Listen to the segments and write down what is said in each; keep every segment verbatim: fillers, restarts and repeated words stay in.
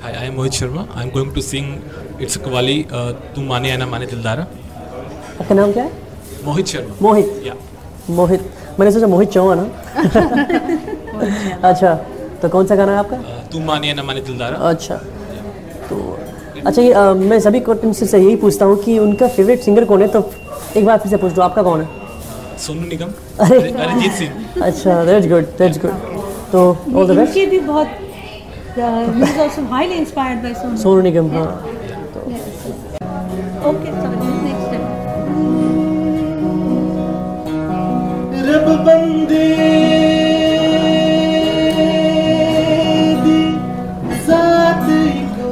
Hi, I am Mohit Sharma. I am going to sing It's a Qawwali, uh, Tu Mane Ya Na Mane Dildara. आपका नाम क्या है? Mohit Sharma. मोहित. Yeah. मोहित. मैंने सोचा मोहित चौहान है. अच्छा, तो कौन सा गाना है आपका? Uh, Tu Mane Ya Na Mane Dildara. अच्छा. तो अच्छा ये uh, मैं सभी contestants से यही पूछता हूँ कि उनका फेवरेट सिंगर कौन है, तो एक बार फिर से पूछ दो, आपका कौन है? सोनू निगम. अरे अरिजीत सिंह. अच्छा, that's good, that's good. तो all the best. इनके भी बहुत he is also highly inspired by Sonu. Sonu Nigam. हाँ. Okay, sorry, next time. रब बंदे दी ज़ात को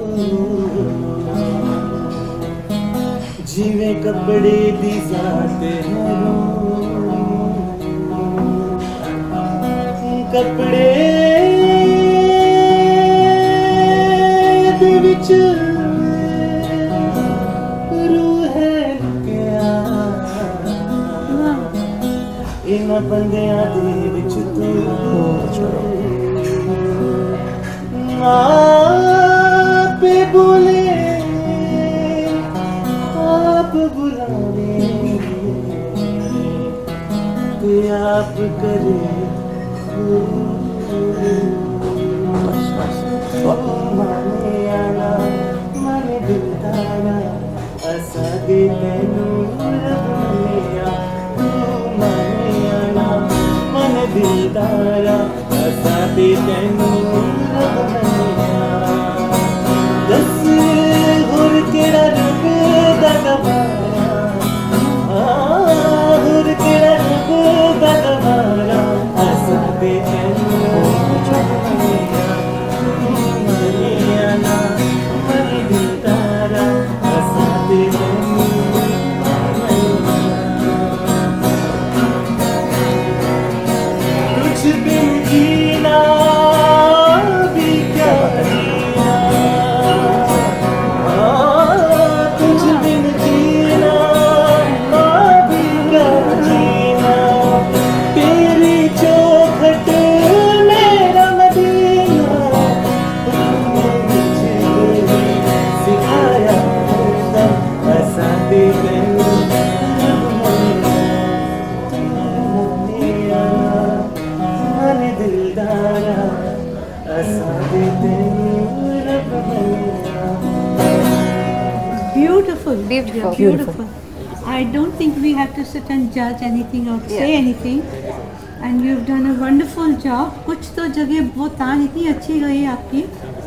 जिवें कपड़े दी ज़ात कपड़े दे विच इन्हां बंदियां दे विच तू आपे बोले आप बुलावे ते आप करे माने आना माने दिलदारा असा दे तैनू रब मिलिया दिलदारा असा दे तैनू रब मिलिया दस हुर केड़ा रब दा गवारा हुर केड़ा रब दा गवारा असा दे तैनू रब मिलिया ना मने दिलदारा असा दे तैनू बिन जीना भी क्या जीना तुझ बिन जीना भी क्या जीना तेरी चौखट मेरा मदीना मुझे सिखाया ऐसा दे दिलदारा असा दे तैनू रब मिलिया. Beautiful, Beautiful. beautiful. I don't think we have to sit and judge anything or say anything. And you've done a wonderful job. कुछ तो जगह वो तान इतनी अच्छी गई आपकी.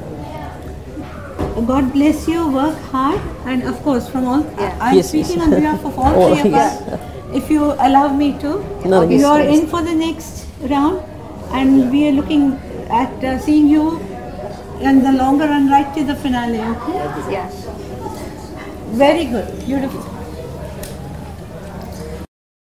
God bless you. Work hard, and of course, from all, Yeah. I'm Yes, speaking yes. on behalf of all Oh, three of yes. us. If you allow me to, No, yes, you are yes. in for the next round, and we are looking at uh, seeing you in the longer run right to the finale. Okay. Yes. Very good. Beautiful.